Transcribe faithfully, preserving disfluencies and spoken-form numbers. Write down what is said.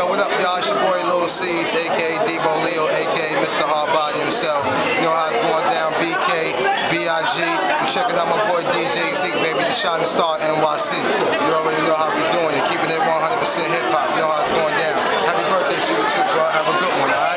Yo, what up, y'all? It's your boy Lil C's, aka Debo Leo, aka Mister Hard Body himself. You know how it's going down, B K, B I G. You checking out my boy D J Zeke, baby, the Shining Star N Y C. You already know how we doing it, keeping it one hundred percent hip hop. You know how it's going down. Happy birthday to you too, bro. Have a good one, all right?